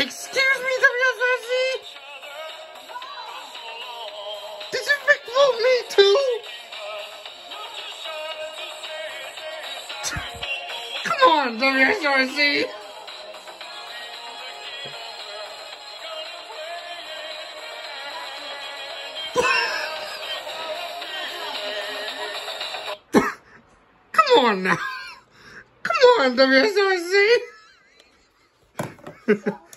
Excuse me, WSRC? Did you Rickroll me too? Come on, WSRC. Come on now. Come on, WSRC.